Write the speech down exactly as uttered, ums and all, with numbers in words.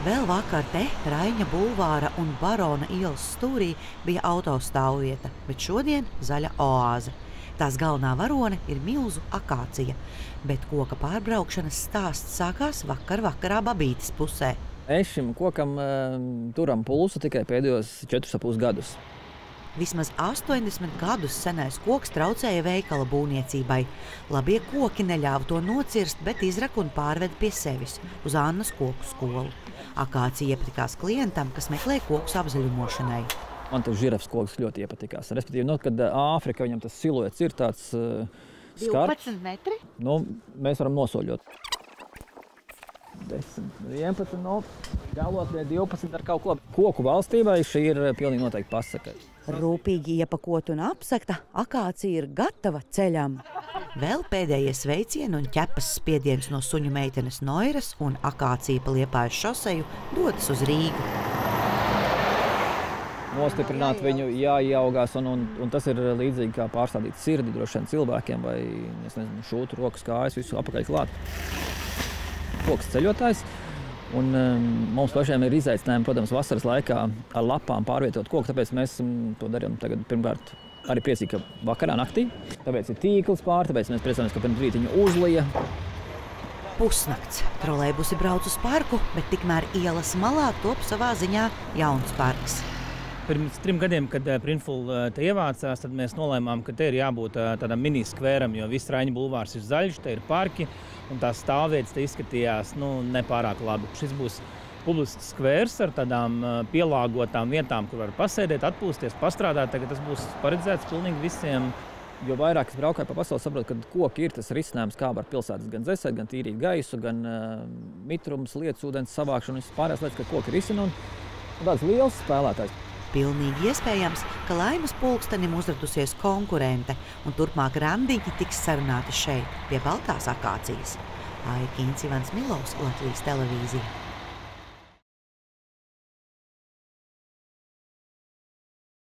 Vēl vakar te Raiņa bulvāra un Barona ielas stūrī bija autostāvvieta, bet šodien zaļa oāze. Tās galvenā varone ir milzu akācija, bet koka pārbraukšanas stāsts sākās vakar vakarā Babītes pusē. Es šim kokam uh, turam pulsu tikai pēdējos četrus ap pus gadus. Vismaz astoņdesmit gadus senais koks traucēja veikala būvniecībai. Labie koki neļāva to nocirst, bet izraka un pārveda pie sevis uz Annas koku skolu. Akācija iepatikās klientam, kas meklē kokus apzaļumošanai. Man tas žirafs koks ļoti iepatikās. Respektīvi, no, kad Āfrika, viņam tas siluets ir tāds uh, skarps. divpadsmit metri? Nu, mēs varam nosoļot. desmit, vienpadsmit, no galot pie divpadsmit ar kaut ko. Koku valstībai šī ir pilnīgi noteikti pasaka. Rūpīgi iepakot un apsakta, akācija ir gatava ceļam. Vēl pēdējie sveicieni un ķepas spiediens no suņu meitenes Noiras un akācija pa Liepājas šoseju dodas uz Rīgu. Nostiprināt viņu, jāieaugās, un, un, un tas ir līdzīgi kā pārstādīt sirdi droši vien cilvēkiem vai, es nezinu, šūtu, rokas, kājas, visu apakaļ klāt. Koks ceļotājs, un um, mums pašiem ir izaicinājumi, protams, vasaras laikā ar lapām pārvietot koku, tāpēc mēs to darām tagad pirmkārt arī priecīgi, ka vakarā naktī. Tāpēc ir tīkls pār, tāpēc mēs priecājamies, ka pirms rītiņu uzlija. Pusnakts. Trolejbusi brauc uz parku, bet tikmēr ielas malā top savā ziņā jauns parks. Pirms trim gadiem, kad Printful te ievācās, tad mēs nolēmām, ka te ir jābūt tādam mini-skvēram, jo viss Raiņa bulvārs ir zaļš, te ir parki, un tās stāvvietas te izskatījās nu, nepārāk labi. Šis būs publisks skvērs ar tādām pielāgotām vietām, kur var pasēdēt, atpūsties, pastrādāt. Tagad tas būs paredzēts pilnīgi visiem. Jo vairāk es braukāju pa pasauli, saprotu, ka koki ir tas risinājums, kā var pilsētas gan dzēsēt, gan tīrīt gaisu, gan uh, mitrums, lietas, ūdens savākšanu, un pārējās lietas, ka koki risina, un, un tāds liels spēlētājs. Pilnīgi iespējams, ka Laimas pulkstenim uzradusies konkurente, un turpmāk randiņi tiks sarunāti šeit, pie Baltās akācijas. Aija Kīns, Ivans Milovs, Latvijas televīzija.